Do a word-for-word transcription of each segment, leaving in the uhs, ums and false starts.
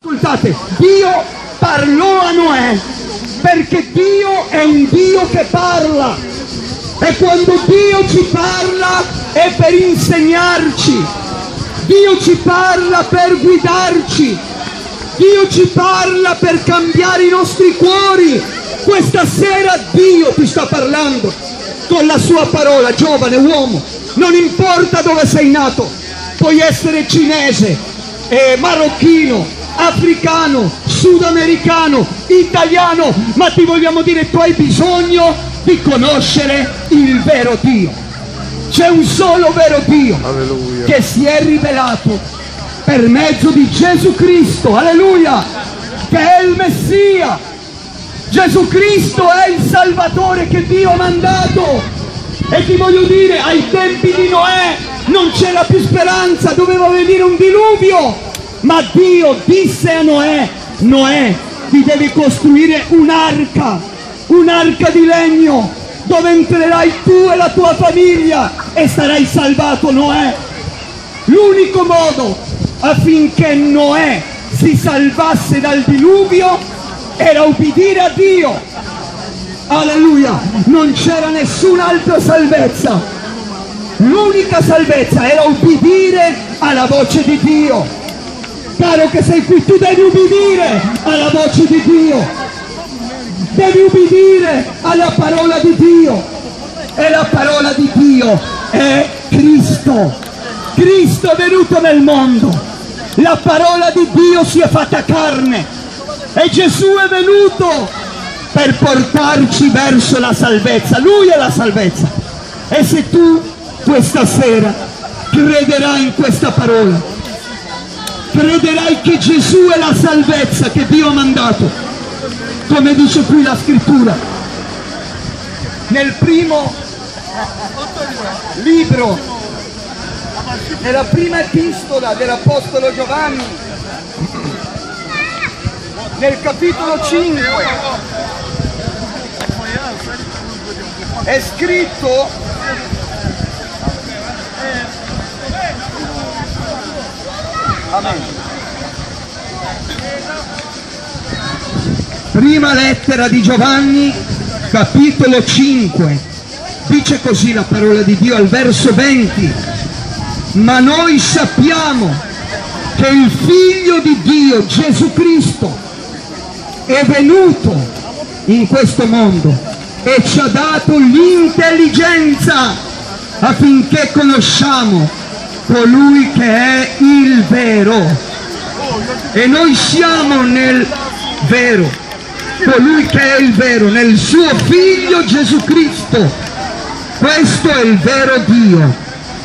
Ascoltate, Dio parlò a Noè, perché Dio è un Dio che parla, e quando Dio ci parla è per insegnarci, Dio ci parla per guidarci, Dio ci parla per cambiare i nostri cuori. Questa sera Dio ti sta parlando con la sua parola, giovane uomo, non importa dove sei nato, puoi essere cinese, eh, marocchino, africano, sudamericano, italiano, ma ti vogliamo dire, tu hai bisogno di conoscere il vero Dio. C'è un solo vero Dio, alleluia, che si è rivelato per mezzo di Gesù Cristo, alleluia, che è il Messia. Gesù Cristo è il Salvatore che Dio ha mandato. E ti voglio dire, ai tempi di Noè non c'era più speranza, doveva venire un diluvio. Ma Dio disse a Noè: Noè, ti devi costruire un'arca, un'arca di legno, dove entrerai tu e la tua famiglia e sarai salvato, Noè. L'unico modo affinché Noè si salvasse dal diluvio era ubbidire a Dio. Alleluia, non c'era nessun'altra salvezza. L'unica salvezza era ubbidire alla voce di Dio. Caro che sei qui, tu devi ubbidire alla voce di Dio, devi ubbidire alla parola di Dio, e la parola di Dio è Cristo. Cristo è venuto nel mondo, la parola di Dio si è fatta carne e Gesù è venuto per portarci verso la salvezza. Lui è la salvezza, e se tu questa sera crederai in questa parola, crederai che Gesù è la salvezza che Dio ha mandato, come dice qui la scrittura, nel primo libro, nella prima epistola dell'Apostolo Giovanni, nel capitolo cinque, è scritto: Amen. Prima lettera di Giovanni, capitolo cinque, dice così la parola di Dio al verso venti: ma noi sappiamo che il Figlio di Dio, Gesù Cristo, è venuto in questo mondo e ci ha dato l'intelligenza affinché conosciamo colui che è il vero, e noi siamo nel vero, colui che è il vero, nel suo Figlio Gesù Cristo. Questo è il vero Dio,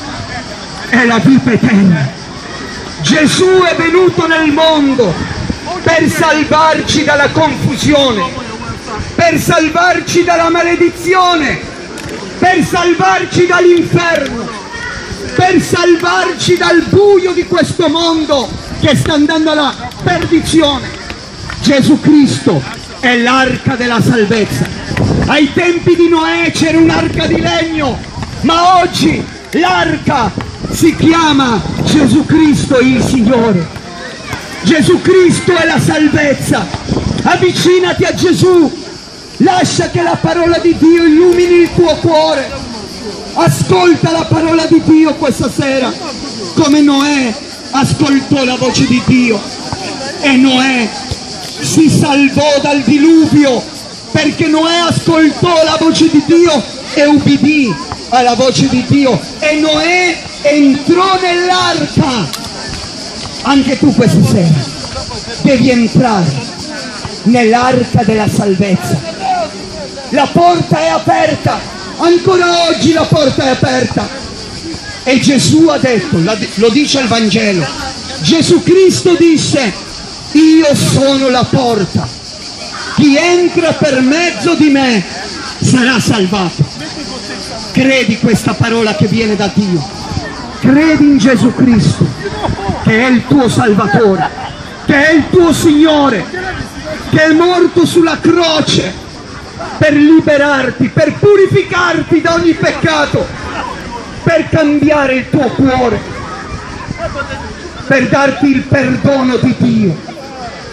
è la vita eterna. Gesù è venuto nel mondo per salvarci dalla confusione, per salvarci dalla maledizione, per salvarci dall'inferno, per salvarci dal buio di questo mondo che sta andando alla perdizione. Gesù Cristo è l'arca della salvezza. Ai tempi di Noè c'era un'arca di legno, ma oggi l'arca si chiama Gesù Cristo il Signore. Gesù Cristo è la salvezza. Avvicinati a Gesù, lascia che la parola di Dio illumini il tuo cuore. Ascolta la parola di Dio questa sera, come Noè ascoltò la voce di Dio, e Noè si salvò dal diluvio perché Noè ascoltò la voce di Dio e ubbidì alla voce di Dio, e Noè entrò nell'arca. Anche tu questa sera devi entrare nell'arca della salvezza. La porta è aperta. Ancora oggi la porta è aperta, e Gesù ha detto, lo dice il Vangelo, Gesù Cristo disse: io sono la porta, chi entra per mezzo di me sarà salvato. Credi questa parola che viene da Dio, credi in Gesù Cristo che è il tuo Salvatore, che è il tuo Signore, che è morto sulla croce per liberarti, per purificarti da ogni peccato, per cambiare il tuo cuore, per darti il perdono di Dio.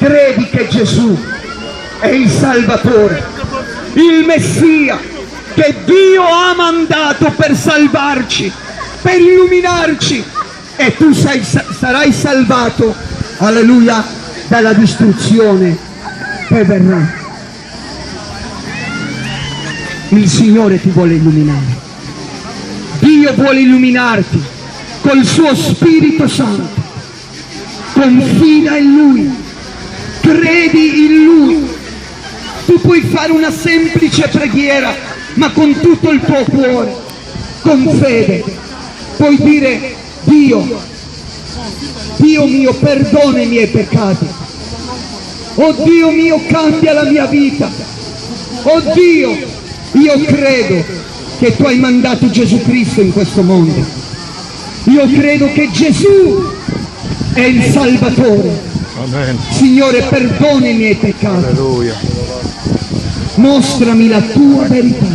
credi che Gesù è il Salvatore, il Messia, che Dio ha mandato per salvarci, per illuminarci, e tu sei, sarai salvato, alleluia, dalla distruzione che verrà. Il Signore ti vuole illuminare, Dio vuole illuminarti col suo Spirito Santo. Confida in Lui, credi in Lui. Tu puoi fare una semplice preghiera, ma con tutto il tuo cuore, con fede, puoi dire: Dio, Dio mio, perdona i miei peccati. Oh Dio mio, cambia la mia vita. Oh Dio, io credo che tu hai mandato Gesù Cristo in questo mondo. Io credo che Gesù è il Salvatore. Amen. Signore, perdona i miei peccati. Alleluia. Mostrami la tua verità.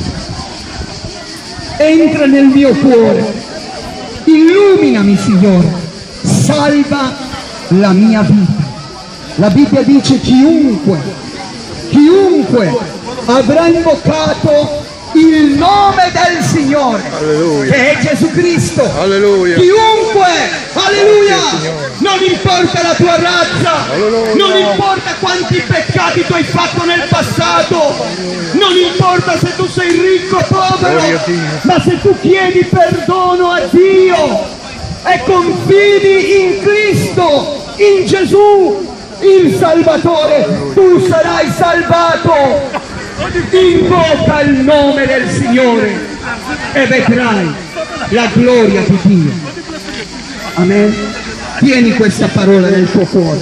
Entra nel mio cuore. Illuminami, Signore. Salva la mia vita. La Bibbia dice: chiunque, chiunque avrà invocato il nome del Signore, Alleluia, che è Gesù Cristo. Alleluia. Chiunque, alleluia, Grazie, non importa la tua razza, Alleluia. non importa quanti peccati tu hai fatto nel passato, non importa se tu sei ricco o povero, Gloria a Dio. ma se tu chiedi perdono a Dio e confidi in Cristo, in Gesù, il Salvatore, tu sarai salvato. Invoca il nome del Signore e vedrai la gloria di Dio. Amen. Tieni questa parola nel tuo cuore.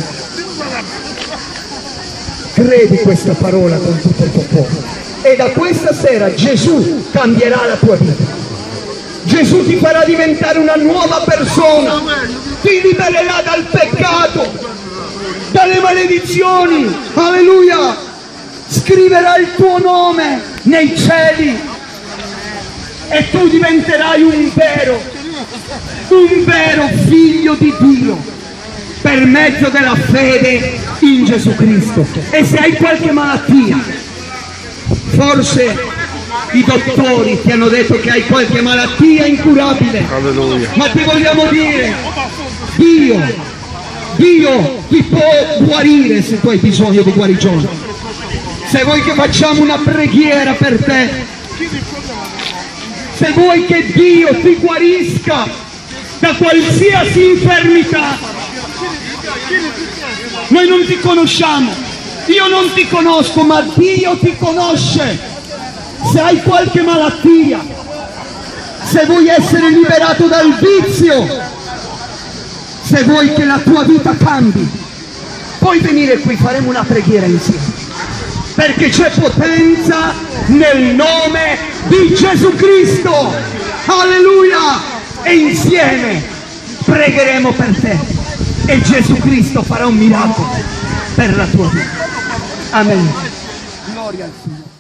Credi questa parola con tutto il tuo cuore. E da questa sera Gesù cambierà la tua vita. Gesù ti farà diventare una nuova persona. Ti libererà dal peccato, dalle maledizioni. Alleluia. Scriverà il tuo nome nei cieli e tu diventerai un vero, un vero figlio di Dio per mezzo della fede in Gesù Cristo. E se hai qualche malattia, forse i dottori ti hanno detto che hai qualche malattia incurabile, Alleluia. ma ti vogliamo dire: Dio, Dio ti può guarire se tu hai bisogno di guarigione. Se vuoi che facciamo una preghiera per te, se vuoi che Dio ti guarisca da qualsiasi infermità, noi non ti conosciamo, io non ti conosco, ma Dio ti conosce. Se hai qualche malattia, se vuoi essere liberato dal vizio, se vuoi che la tua vita cambi, puoi venire qui, faremo una preghiera insieme. Perché c'è potenza nel nome di Gesù Cristo. Alleluia! E insieme pregheremo per te e Gesù Cristo farà un miracolo per la tua vita. Amen. Gloria al Signore.